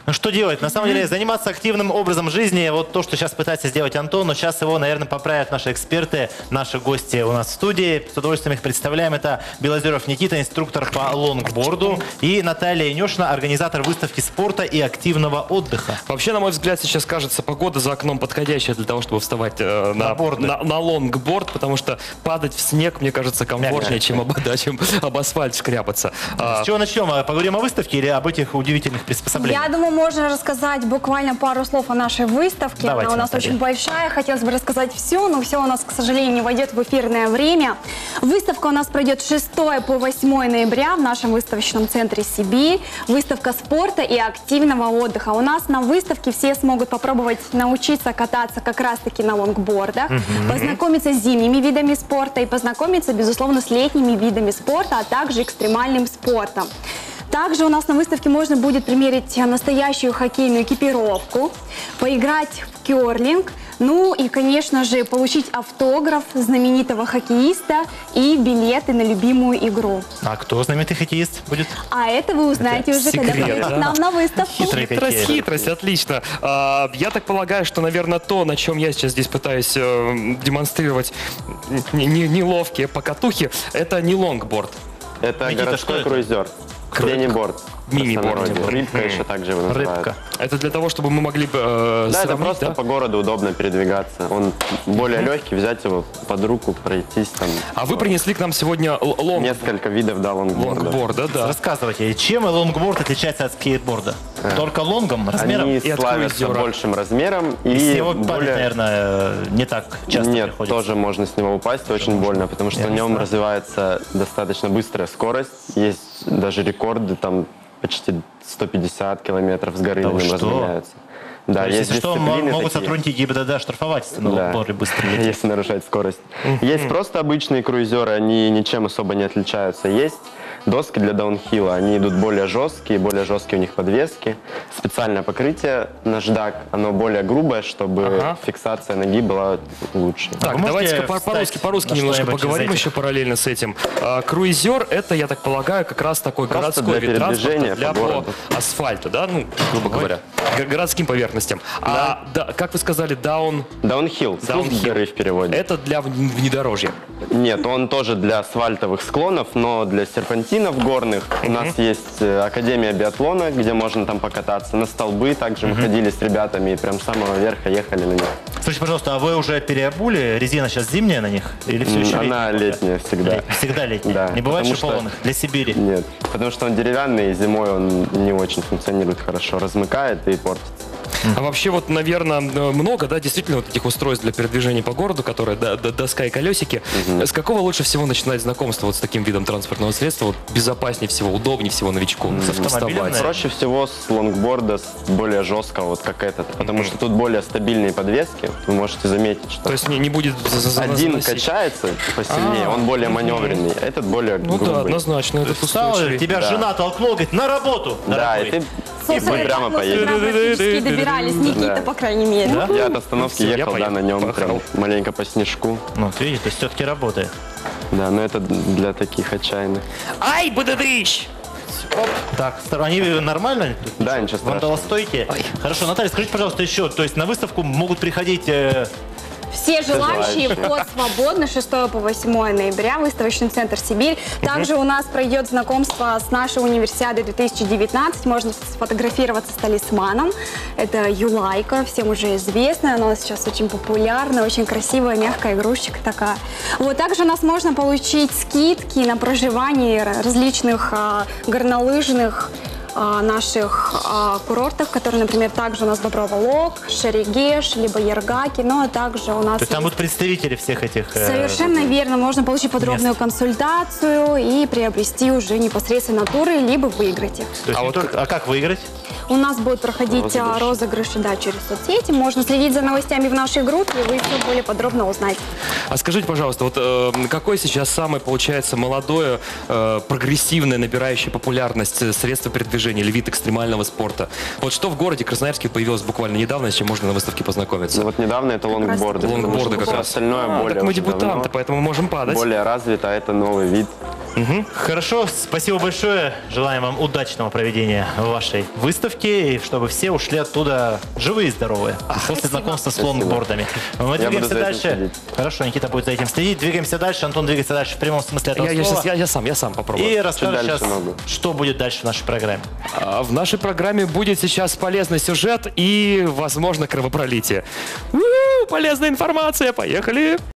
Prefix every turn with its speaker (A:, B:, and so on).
A: Ну что делать? На самом деле заниматься активным образом жизни, вот то, что сейчас пытается сделать Антон, но сейчас его, наверное, поправят наши эксперты, наши гости у нас в студии. С удовольствием их представляем. Это Белозеров Никита, инструктор по лонгборду, и Наталья Инешина, организатор выставки спорта и активного отдыха.
B: Вообще, на мой взгляд, сейчас кажется погода за окном подходящая для того, чтобы вставать на лонгборд, потому что падать в снег, мне кажется, комфортнее, чем об асфальт шкрябаться.
A: С чего начнем? Поговорим о выставке или об этих удивительных приспособлениях?
C: Я думаю, можно рассказать буквально пару слов о нашей выставке.
A: Давайте,
C: она у нас
A: Наталья.
C: очень большая. Хотелось бы рассказать все, но все у нас, к сожалению, не войдет в эфирное время. Выставка у нас пройдет 6 по 8 ноября в нашем выставочном центре «Сибирь». Выставка спорта и активного отдыха. У нас на выставке все смогут попробовать научиться кататься как раз-таки на лонгбордах, познакомиться с зимними видами спорта и познакомиться, безусловно, с летними видами спорта, а также экстремальным спортом. Также у нас на выставке можно будет примерить настоящую хоккейную экипировку, поиграть в керлинг, ну и, конечно же, получить автограф знаменитого хоккеиста и билеты на любимую игру.
A: А кто знаменитый хоккеист будет?
C: А это вы узнаете уже, когда
B: секрет,
C: придете
B: да?
C: к нам на выставку.
B: Хитрость, отлично. Я так полагаю, что, наверное, то, на чем я сейчас здесь пытаюсь демонстрировать неловкие покатухи, это не лонгборд.
D: Это
A: Никита,
D: городской
A: что это?
D: круизер. Мини-борд.
B: Мини-борд.
D: Рыбка еще также его называют.
A: Рыбка.
B: Это для того, чтобы мы могли
D: Да, это
B: сравнить,
D: просто по городу удобно передвигаться. Он более легкий, взять его под руку, пройтись там.
B: А вы принесли к нам сегодня
D: Несколько видов, да, лонгбордов.
B: лонгборда, да.
A: Рассказывайте, чем лонгборд отличается от скейтборда? Только лонгом, размером?
D: Они
B: И от
D: славятся
B: круизера.
D: большим размером.
A: И с
D: И
A: него падать,
D: более...
A: наверное, не так часто
D: Нет,
A: приходится.
D: тоже можно с него упасть, очень больно, потому что
A: Я
D: в
A: не
D: нем
A: знаю.
D: развивается достаточно быстрая скорость. Есть даже рекорды, там почти 150 километров с горы
A: Да
D: на
A: вы
D: нем
A: что?
D: разгоняются. Да,
A: То есть,
D: есть
A: если что,
D: дисциплины
A: могут
D: такие.
A: сотрудники ГИБДД штрафовать, если на
D: Да.
A: лонгборде быстро летит.
D: Если нарушать скорость. Есть просто обычные круизеры, они ничем особо не отличаются. Есть доски для даунхилла, они идут более жесткие у них подвески. Специальное покрытие наждак, оно более грубое, чтобы фиксация ноги была лучше.
B: Так,
A: вы можете
B: давайте-ка по-русски
A: на
B: немножко
A: что-нибудь
B: поговорим
A: из этих?
B: еще параллельно с этим. Круизер — это, я так полагаю, как раз такой
D: Просто
B: городской
D: для
B: вид транспорта
D: передвижения
B: для
D: по городу.
B: асфальту, да, ну, грубо говоря, городским поверхностям. Как вы сказали,
D: Даунхилл, спуск
B: Даунхилл.
D: с горы в переводе.
B: это для внедорожья.
D: Нет, он тоже для асфальтовых склонов, но для серпантинов горных. У нас есть Академия биатлона, где можно там покататься. На столбы также мы ходили с ребятами и прям с самого верха ехали на них.
A: Скажите, пожалуйста, а вы уже переобули? Резина сейчас зимняя на них? Или все еще
D: Она летняя всегда.
A: Всегда летняя?
D: Да,
A: Не бывает
D: потому что-
A: шипованных? Для Сибири?
D: Нет, потому что он деревянный, и зимой он не очень функционирует хорошо, размыкает и портится.
B: А вообще вот, наверное, много, да, действительно вот этих устройств для передвижения по городу, которые доска и колесики. С какого лучше всего начинать знакомство вот с таким видом транспортного средства? Вот безопаснее всего, удобнее всего новичку
A: автомобилем,
B: вставать?
A: наверное?
D: Проще всего с лонгборда, с более жесткого, вот как этот, потому что тут более стабильные подвески. Вы можете заметить, что
B: То есть не будет
D: один
B: заносить.
D: качается посильнее, он более маневренный, а этот более
B: Ну да,
D: грубый.
B: однозначно, этот
A: Встал,
B: устойчивый.
A: тебя
D: Да.
A: жена толкнула, говорит, на работу!
D: Да,
A: дорогой».
D: и ты
C: Собственно,
D: прямо
C: мы
D: поедешь.
C: сюда практически добирались, Никита,
D: Да.
C: по крайней мере.
A: Да?
D: Я от остановки
B: Всё, я
D: ехал, да,
B: поехал.
D: на нем
B: Поехал.
D: прям маленько по снежку.
A: Ну, вот видите, то есть все-таки работает.
D: Да, но это для таких отчаянных.
B: Ай, БДДищ!
A: Так, они нормально?
D: Да, ничего страшного.
A: Вандалостойкие? Хорошо, Наталья, скажите, пожалуйста, еще, то есть на выставку могут приходить...
C: Все желающие, вход свободный, 6 по 8 ноября, выставочный центр «Сибирь». Также у нас пройдет знакомство с нашей универсиадой 2019. Можно сфотографироваться с талисманом. Это Юлайка, всем уже известная. Она сейчас очень популярна, очень красивая, мягкая игрушечка такая. Вот, также у нас можно получить скидки на проживание различных горнолыжных наших курортах, которые, например, также у нас Боброва Лог, Шерегеш, либо Ергаки, но также у нас
A: То есть там
C: есть-
A: будут представители всех этих...
C: Совершенно верно. Можно получить подробную
A: мест.
C: консультацию и приобрести уже непосредственно туры, либо выиграть их.
A: То есть не только- а как выиграть?
C: У нас будут проходить
D: Розыгрыши.
C: розыгрыши, да, через соцсети. Можно следить за новостями в нашей группе, и вы все более подробно узнаете.
B: А скажите, пожалуйста, вот какое сейчас самое, получается, молодое, прогрессивное, набирающее популярность средство передвижения или вид экстремального спорта? Вот что в городе Красноярске появилось буквально недавно, с чем можно на выставке познакомиться?
D: Ну, вот недавно это лонгборды.
B: Лонгборды
D: потому что
B: как
D: всё
B: раз.
D: остальное более
B: так мы
D: уже
B: дебютанты,
D: давно,
B: поэтому мы можем падать.
D: более развито, а это новый вид.
A: Хорошо, спасибо большое. Желаем вам удачного проведения вашей выставки, и чтобы все ушли оттуда живые и здоровые после знакомства с лонгбордами. Мы
D: Я буду
A: двигаемся
D: за этим
A: дальше.
D: следить.
A: Хорошо, Никита будет за этим следить. Двигаемся дальше. Антон двигается дальше в прямом смысле этого слова.
B: Я сам попробую.
A: И расскажет
D: дальше
A: сейчас,
D: могу.
A: что будет дальше в нашей программе.
B: В нашей программе будет сейчас полезный сюжет и, возможно, кровопролитие. У-у-у, полезная информация, поехали!